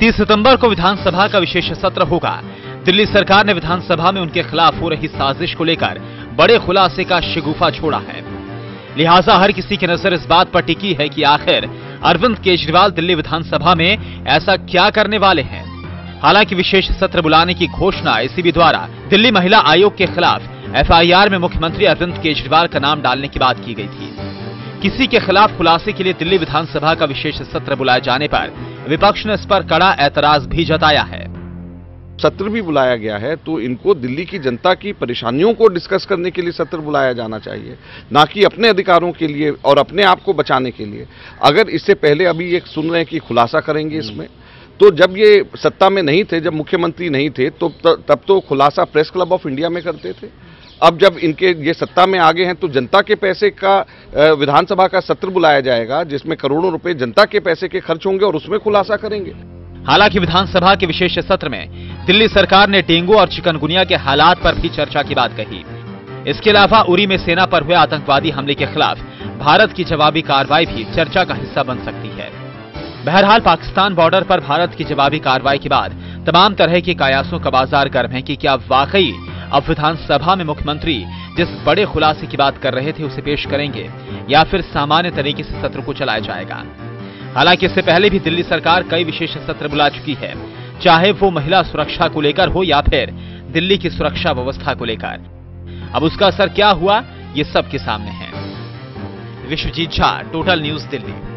30 सितंबर को विधानसभा का विशेष सत्र होगा। दिल्ली सरकार ने विधानसभा में उनके खिलाफ हो रही साजिश को लेकर बड़े खुलासे का शगुफा छोड़ा है। लिहाजा हर किसी की नजर इस बात पर टिकी है कि आखिर अरविंद केजरीवाल दिल्ली विधानसभा में ऐसा क्या करने वाले हैं। हालांकि विशेष सत्र बुलाने की घोषणा एसीबी द्वारा दिल्ली महिला आयोग के खिलाफ एफआईआर में मुख्यमंत्री अरविंद केजरीवाल का नाम डालने की बात की गई थी। किसी के खिलाफ खुलासे के लिए दिल्ली विधानसभा का विशेष सत्र बुलाए जाने पर विपक्ष ने इस पर कड़ा ऐतराज भी जताया है। सत्र भी बुलाया गया है तो इनको दिल्ली की जनता की परेशानियों को डिस्कस करने के लिए सत्र बुलाया जाना चाहिए, ना कि अपने अधिकारों के लिए और अपने आप को बचाने के लिए। अगर इससे पहले अभी ये सुन रहे हैं कि खुलासा करेंगे इसमें, तो जब ये सत्ता में नहीं थे, जब मुख्यमंत्री नहीं थे, तो तब तो खुलासा प्रेस क्लब ऑफ इंडिया में करते थे। अब जब इनके ये सत्ता में आ गए हैं तो जनता के पैसे का विधानसभा का सत्र बुलाया जाएगा जिसमें करोड़ों रुपए जनता के पैसे के खर्च होंगे और उसमें खुलासा करेंगे। हालांकि विधानसभा के विशेष सत्र में दिल्ली सरकार ने डेंगू और चिकनगुनिया के हालात पर भी चर्चा की बात कही। इसके अलावा उरी में सेना पर हुए आतंकवादी हमले के खिलाफ भारत की जवाबी कार्रवाई भी चर्चा का हिस्सा बन सकती है। बहरहाल पाकिस्तान बॉर्डर पर भारत की जवाबी कार्रवाई के बाद तमाम तरह के कयासों का बाजार गर्म है कि क्या वाकई अब विधानसभा में मुख्यमंत्री जिस बड़े खुलासे की बात कर रहे थे उसे पेश करेंगे या फिर सामान्य तरीके से सत्र को चलाया जाएगा। हालांकि इससे पहले भी दिल्ली सरकार कई विशेष सत्र बुला चुकी है, चाहे वो महिला सुरक्षा को लेकर हो या फिर दिल्ली की सुरक्षा व्यवस्था को लेकर। अब उसका असर क्या हुआ ये सबके सामने है। Vishwajeet Jha, total news, Delhi.